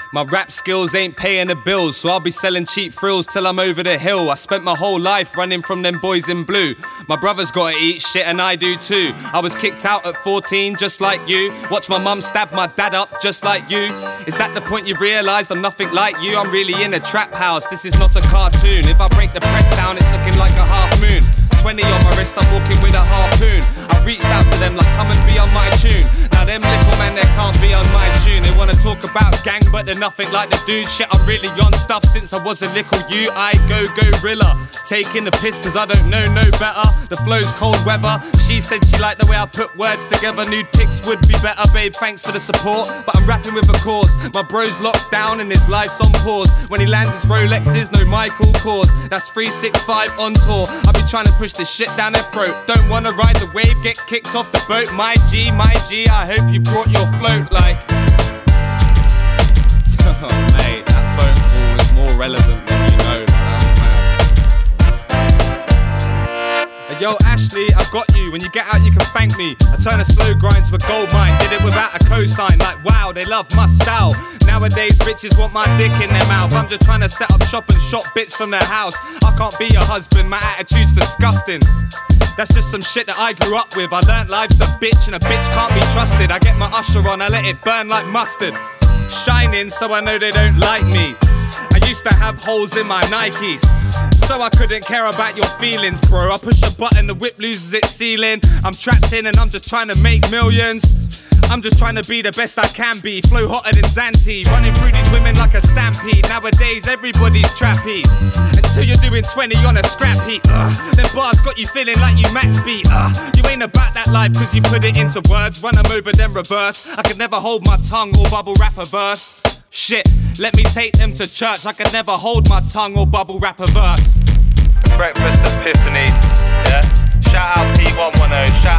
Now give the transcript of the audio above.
My rap skills ain't paying the bills, so I'll be selling cheap thrills till I'm over the hill. I spent my whole life running from them boys in blue. My brother's gotta eat shit and I do too. I was kicked out at 14 just like you. Watch my mum stab my dad up just like you. Is that the point you realised I'm nothing like you? I'm really in a trap house, this is not a cartoon. If I break the press down it's looking like a half moon. 20 on my wrist, I'm walking with a harpoon. I reached out to them like come and be on my tune. Now them little man they can't be on my tune. They wanna talk about gang but they're nothing like the dude. Shit, I'm really on stuff since I was a little you. I go gorilla, taking the piss cause I don't know no better. The flow's cold weather. She said she liked the way I put words together. Nude pics would be better, babe, thanks for the support. But I'm rapping with a cause. My bro's locked down and his life's on pause. When he lands his Rolexes, no Michael Kors. That's 365 on tour. I'll be trying to push this shit down their throat. Don't wanna ride the wave, get kicked off the boat. My G, I hope you brought your float like. Oh mate, that phone call is more relevant than you know. Yo Ashley, I've got you. When you get out you can thank me. I turn a slow grind to a gold mine. Did it without a cosign. Like wow, they love my style. Nowadays bitches want my dick in their mouth. I'm just trying to set up shop and shop bits from their house. I can't be your husband, my attitude's disgusting. That's just some shit that I grew up with. I learnt life's a bitch and a bitch can't be trusted. I get my Usher on, I let it burn like mustard. Shining so I know they don't like me. I used to have holes in my Nikes, so I couldn't care about your feelings, bro. I push a button, the whip loses its ceiling. I'm trapped in and I'm just trying to make millions. I'm just trying to be the best I can be. Flow hotter than Zanti, running through these women like a stampede. Nowadays everybody's trappy, until you're doing 20 on a scrap heap. Them bars got you feeling like you max beat. You ain't about that life cause you put it into words. Run them over then reverse. I could never hold my tongue or bubble rap a verse. Shit, let me take them to church. I could never hold my tongue or bubble rap a verse. Breakfast Epiphanies, yeah. Shout out P110,